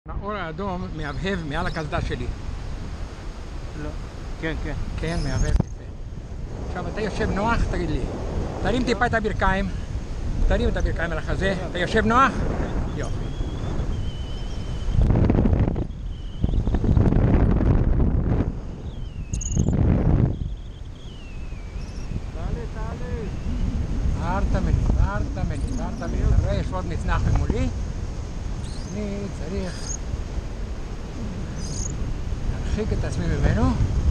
האור האדום מהבהב מעל הקסדה שלי. לא. כן, כן. כן, מהבהב יפה. עכשיו אתה יושב נוח, תגיד לי. תרים טיפה את הברכיים. תרים את הברכיים על החזה. אתה יושב נוח? יופי. תעלה. אתה רואה, יש עוד מצנח ממולי. אני צריך להרחיק את עצמי ממנו.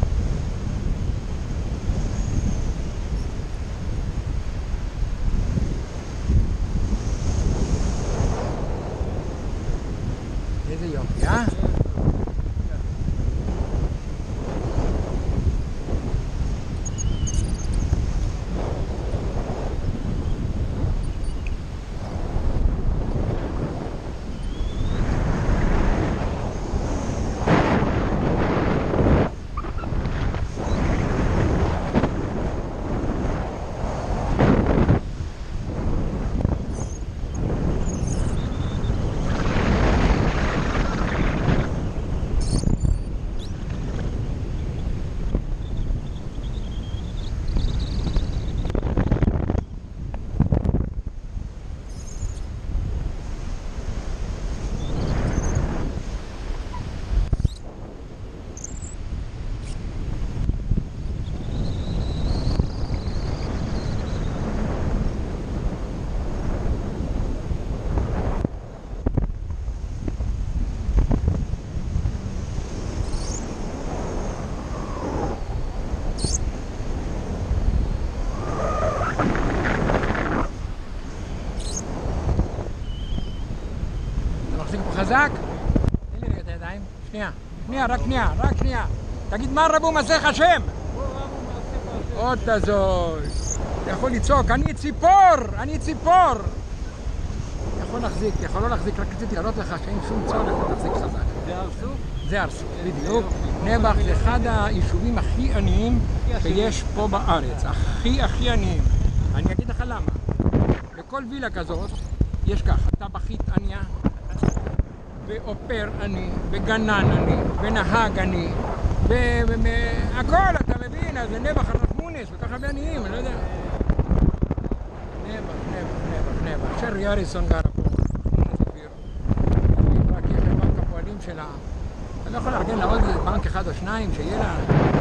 איזה יופי, אה? חזק? תן לי רגע את הידיים. רק שנייה. תגיד מה רבו מסך השם? עוד תזוז. אתה יכול לצעוק, אני ציפור. אתה יכול לא להחזיק, רק רציתי להראות לך שאין שום צורך להחזיק חזק. זה ארסוף, בדיוק. נבח זה אחד היישובים הכי עניים שיש פה בארץ. הכי עניים. אני אגיד לך למה. בכל וילה כזאת יש ככה, טבחית ענייה, ואופר אני, וגנן אני, ונהג אני, והכל, אתה מבין, אז זה נבח הרחמונס, וככה בעניים, אני לא יודע. נבח. שרי אריסון גרה פה, רחמונס אופיר. רק יש לבנק הפועלים שלה. אתה לא יכול לארגן לה עוד בנק אחד או שניים, שיהיה לה...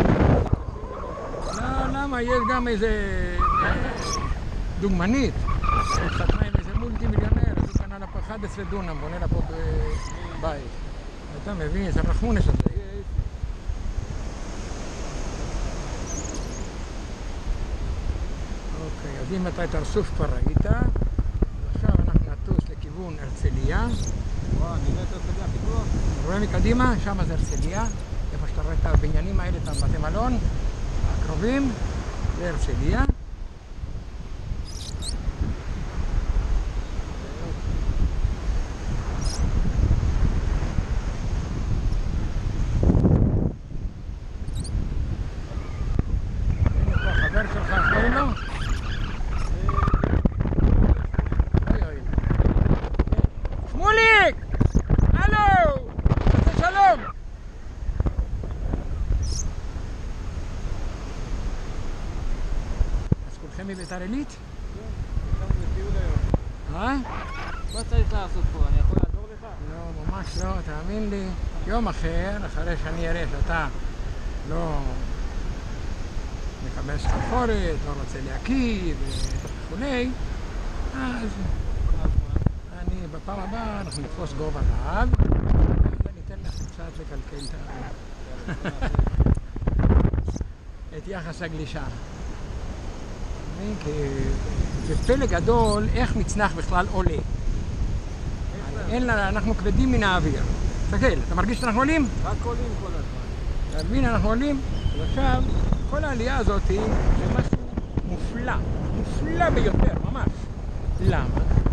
לא, למה? יש גם איזה דוגמנית. התחתנה עם איזה מולטי מיליונר, אז הוא קנה לה פה 11 דונם, בונה לה פה בבית. אתה מבין, זה רחמונס הזה. אוקיי, אז אם אתה את הרסוף כבר ראית, עכשיו אנחנו נטוס לכיוון הרצליה. וואו, אני רואה את הרצליה פיתוח. רואה מקדימה? שם זה הרצליה. איפה שאתה רואה את הבניינים האלה, את הבתי מלון הקרובים, זה הרצליה. מביתר עילית? כן, יצאנו לטיול היום. מה צריך לעשות פה? אני יכול לעזור לך? לא, ממש לא, תאמין לי. יום אחר, אחרי שאני אראה שאתה לא מקבל סחפורת, לא רוצה להקיא וכולי, אז אני בפעם הבאה אנחנו נתפוס גובה רעב, ואני אתן לך קצת לקלקל את יחס הגלישה. כי זה פלא גדול איך מצנח בכלל עולה. אנחנו כבדים מן האוויר. תסתכל, אתה מרגיש שאנחנו עולים? רק עולים כל הזמן. אתה מבין, אנחנו עולים, ועכשיו כל העלייה הזאת זה משהו מופלא ביותר, ממש. למה?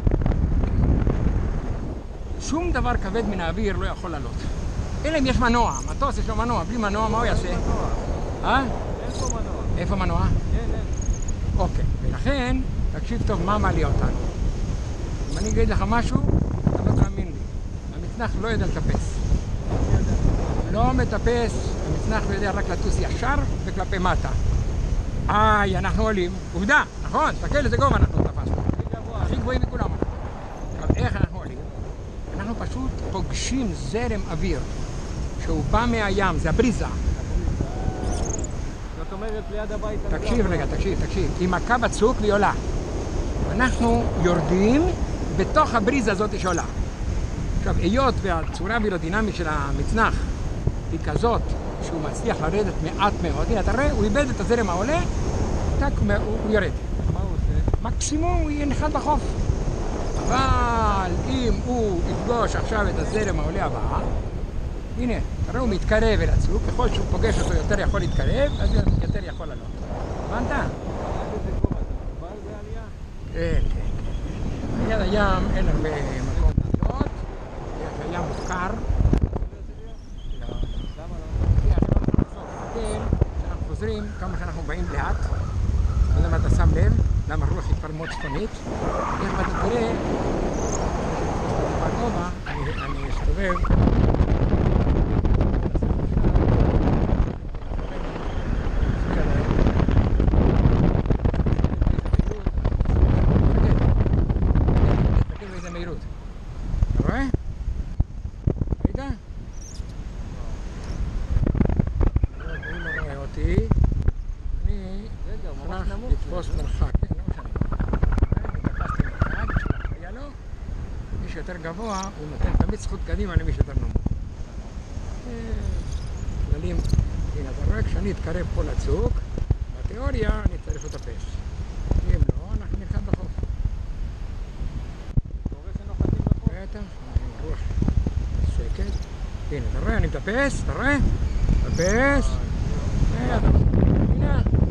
שום דבר כבד מן האוויר לא יכול לעלות. אלא אם יש מנוע, מטוס יש לו מנוע, בלי מנוע מה הוא יעשה? איפה מנוע? איפה מנוע? אין. אוקיי, ולכן תקשיב טוב מה מעלה אותנו. אם אני אגיד לך משהו, אתה לא תאמין לי. המצנח לא יודע לטפס. לא מטפס, המצנח יודע רק לטוס ישר וכלפי מטה. אנחנו עולים. עובדה, נכון, תסתכל איזה גובה אנחנו תפסנו. הכי גבוהים מכולם. עכשיו, איך אנחנו עולים? אנחנו פשוט פוגשים זרם אוויר שהוא בא מהים, זה הבריזה. זאת אומרת, ליד הבית... תקשיב רגע, תקשיב. היא מכה בצוק והיא עולה. אנחנו יורדים בתוך הבריזה הזאת שעולה. עכשיו, היות והצורה הביולודינמית של המצנח היא כזאת שהוא מצליח לרדת מעט מאוד, הנה, אתה רואה, הוא איבד את הזרם העולה, הוא יורד. מה הוא עושה? מקסימום הוא ינחת בחוף. אבל אם הוא יפגוש עכשיו את הזרם העולה הבא, הנה, תראה, הוא מתקרב אל הצוק, ככל שהוא פוגש אותו יותר יכול להתקרב, אז יותר יכול לעלות. הבנת? עד איזה גובה אתה? כבר זה עלייה? כן. ליד הים אין הרבה מקום לעלות, הים מוזכר. לא. למה לא? כי כשאנחנו חוזרים, כמה שאנחנו באים לאט, לא יודע מה אתה שם לב, למה הרוח היא כבר מאוד צפונית, איך אתה תראה, בגובה, אני אסתובב, לתפוס מרחק, כן, לא משנה. אני תפסתי מרחק, כשמפריע לו, מי שיותר גבוה, הוא נותן תמיד זכות קדימה למי שיותר נמוך. כללים, הנה, אתה רואה, כשאני אתקרב פה לצוק, בתיאוריה אני צריך לטפס. אם לא, אנחנו נלחם בחוף. אתה רואה שנוחתים בחוף? בטח, אני רוח שקט. הנה, אתה רואה, אני מטפס, אתה רואה? מטפס. הנה.